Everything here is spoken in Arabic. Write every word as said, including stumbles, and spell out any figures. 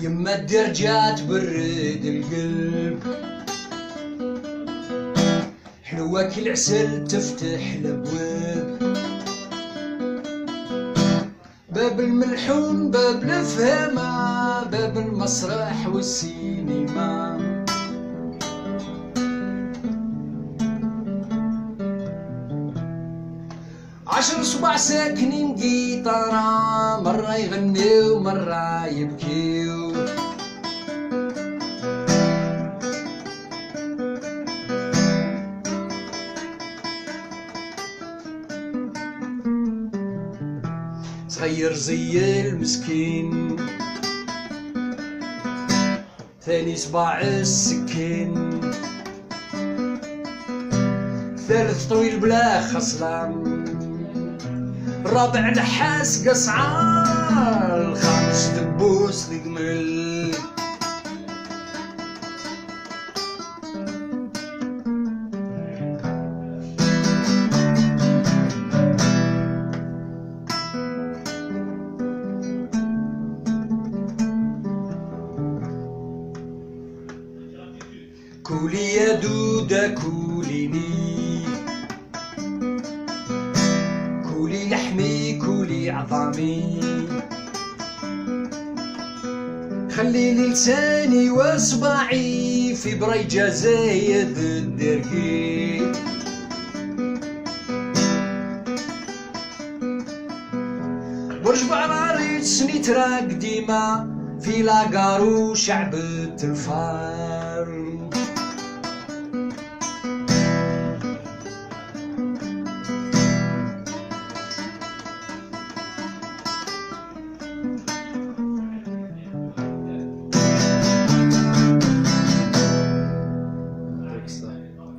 يما الدرجة تبرد القلب، حلوة كل عسل تفتح الابواب، باب الملحون باب الفهامة، باب المسرح والسينما. عشر صباع ساكنين قيطرة، مرة يغنيو مرة يبكيو، صغير زي المسكين، ثاني صباع السكين، ثالث طويل بلا خصلة، الرابع نحاس قصعة، الخامس دبوس القمل. كولي يا دودة كوليني، كولي لحمي كولي عظامي، خليلي لساني واصبعي في بريجة زايد الدركي. برج بعراري سنيترا قديمة، في لاقارو شعب الفار.